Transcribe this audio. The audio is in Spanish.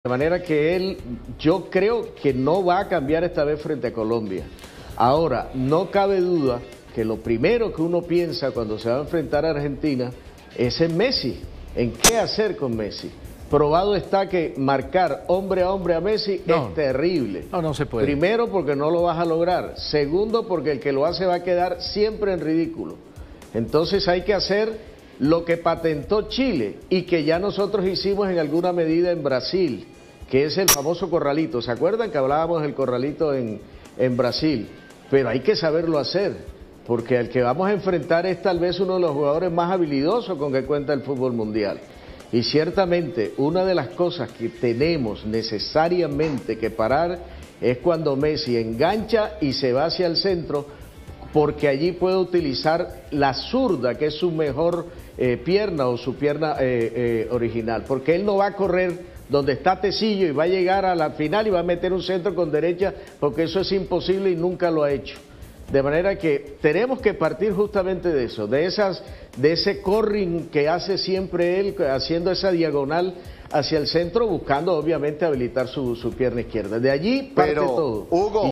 De manera que yo creo que no va a cambiar esta vez frente a Colombia. Ahora, no cabe duda que lo primero que uno piensa cuando se va a enfrentar a Argentina es en Messi, en qué hacer con Messi. Probado está que marcar hombre a hombre a Messi es terrible. No se puede. Primero, porque no lo vas a lograr. Segundo, porque el que lo hace va a quedar siempre en ridículo. Entonces hay que hacer lo que patentó Chile y que ya nosotros hicimos en alguna medida en Brasil, que es el famoso corralito. ¿Se acuerdan que hablábamos del corralito en Brasil? Pero hay que saberlo hacer, porque el que vamos a enfrentar es tal vez uno de los jugadores más habilidosos con que cuenta el fútbol mundial. Y ciertamente una de las cosas que tenemos necesariamente que parar es cuando Messi engancha y se va hacia el centro, porque allí puede utilizar la zurda, que es su mejor pierna o su pierna original, porque él no va a correr donde está Tecillo y va a llegar a la final y va a meter un centro con derecha, porque eso es imposible y nunca lo ha hecho. De manera que tenemos que partir justamente de eso, de ese corring que hace siempre él, haciendo esa diagonal hacia el centro, buscando obviamente habilitar su pierna izquierda. De allí parte todo. Hugo,